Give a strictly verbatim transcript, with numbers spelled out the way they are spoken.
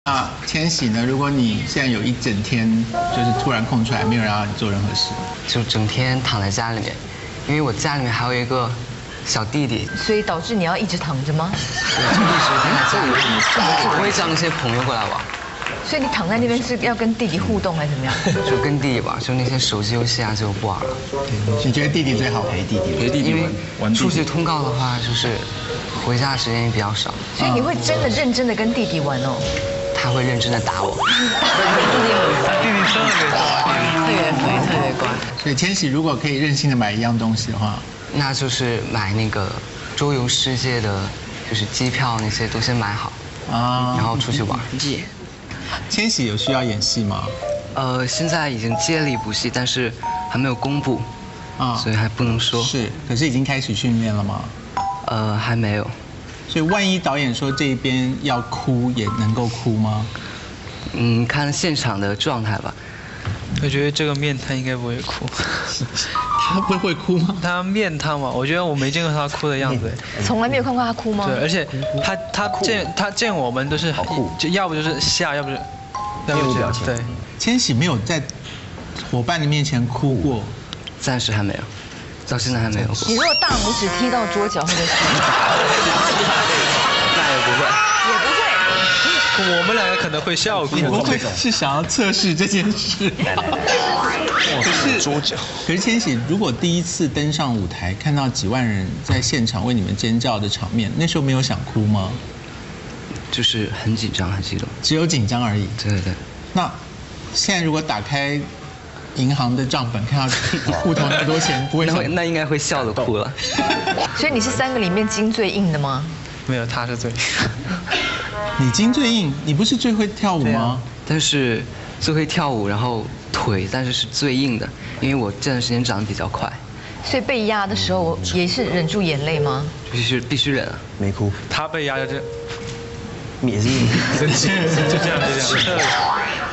那千玺呢？如果你现在有一整天就是突然空出来，没有人让你做任何事， 就整天躺在家里面，因为我家里面还有一个小弟弟， 所以导致你要一直躺着吗？ 对，就一直躺在家里面，不会叫那些朋友过来玩。 所以你躺在那边是要跟弟弟互动还是怎么样？ 就跟弟弟玩，就那些手机游戏啊就不玩了。 你觉得弟弟最好陪弟弟？ 陪弟弟玩，玩出去通告的话，就是回家的时间也比较少。 所以你会真的认真的跟弟弟玩哦？ 他会认真的打我。 弟弟真的没错， 特别乖，特别乖。 所以千玺如果可以任性的买一样东西的话， 那就是买那个周游世界的，就是机票那些都先买好，啊，然后出去玩。 千玺有需要演戏吗？ 呃，现在已经接了一部戏，但是还没有公布，啊，所以还不能说。 是，可是已经开始训练了吗？ 呃，还没有。 所以万一导演说这边要哭，也能够哭吗？ 嗯，看现场的状态吧。 我觉得这个面瘫应该不会哭。 他不会哭吗？ 他面瘫嘛，我觉得我没见过他哭的样子。 从来没有看过他哭吗？ 对，而且他他见他见我们都是就要不就是笑，要不是面无表情。对， 千玺没有在伙伴的面前哭过， 暂时还没有，到现在还没有过。 你如果大拇指踢到桌角，会不会哭？ 那也不会， 也不会。 我们两个可能会笑哭。 你不会是想要测试这件事？可是桌角。 可是千玺，如果第一次登上舞台，看到几万人在现场为你们尖叫的场面，那时候没有想哭吗？ 就是很紧张，很激动， 只有紧张而已。 对对对。 那现在如果打开银行的账本，看到户头那么多钱，不会那那应该会笑得哭了。 所以你是三个里面筋最硬的吗？ 没有，他是最。 你筋最硬，你不是最会跳舞吗？ 但是最会跳舞，然后腿，但是是最硬的，因为我这段时间长得比较快。 所以被压的时候也是忍住眼泪吗？ 必须必须忍啊。 没哭。 他被压着这。 也是硬。 就这样就这样。